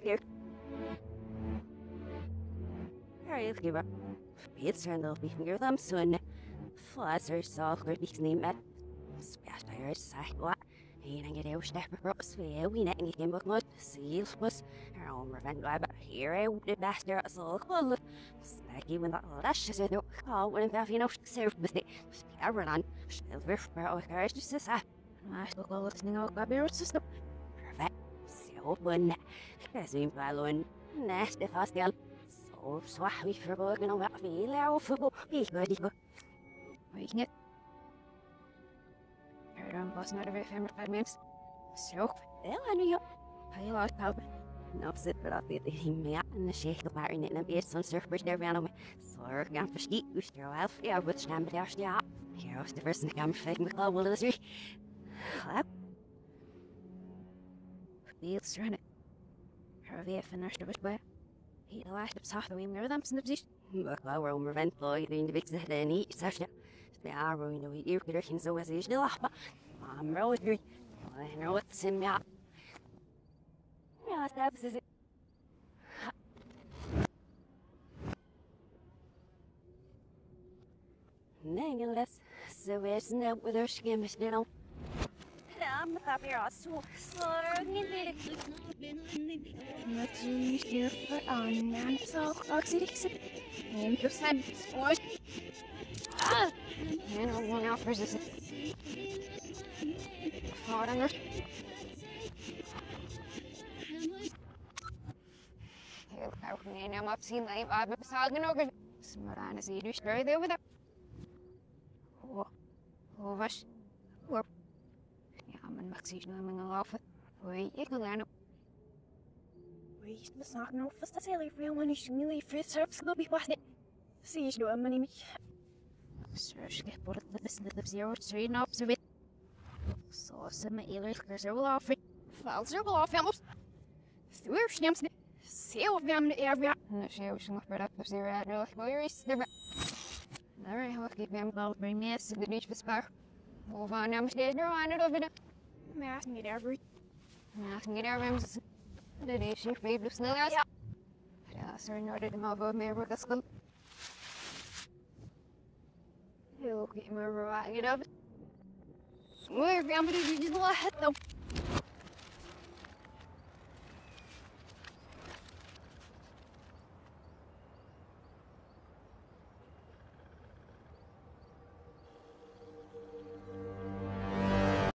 here. I'll give up. It's turned off your thumb soon. Flasser saw Kirby's name at Spashire Sidewalk. He didn't get out step across the we net and came back not seals was her own revenge. But here I would have best there as all cool. Snacky when that lash is no call when that you know served with the run on. Silver for our courage to say. I spoke all listening out by bear system. Perfect. So one. As we following. Nest if I still. So we for working on that feel out for be good. Waiting it. Heard on boss not every 5 minutes. So, well, I knew you. I lost help. No, sit but I'll be leading me out in the shake of iron and be some surfers there around me. So, I'm going for ski, you still have yeah, with Stam Dash the here was the person come fake me club will the three. Clap. Feels run it. Her VF finished of his way. He the last of soft we never them snips. But I were over vent boy, the individual that any such. The arrow in the way you're getting so as is the lap. I'm rosary. I know what's in me. Yeah, that's it. Nevertheless, so it's no with her skin, you know. I'm happy also. Sorry, let's use your foot on man. So, oxidation. And just send sports. Ah! And I'm going out for this. Forward under. Here, I'm up seeing my Bob Sagan over. Smart on as you do straight there with it. Oh, gosh. Oh, yeah, I'm in Maxine. I'm in the law for. Wait, you can learn it. Wait, it's not no first to say, real money should really first service will be wasted. See, you know, money. Search get put at the snip of 0 3 and observe it. So, some ears will offer. Files will off almost. Through stamps. See what them the area. And the show should not up of 0 at no worries. Alright, I'll keep them about bring me to the beach for spar. Move on, I'm scared to run it over there. I'm asking it every. I'm asking it every. The day she free to snow out. Yeah, sir, in order to move over me with a school. You'll get me right up. We're going to do just a lot though.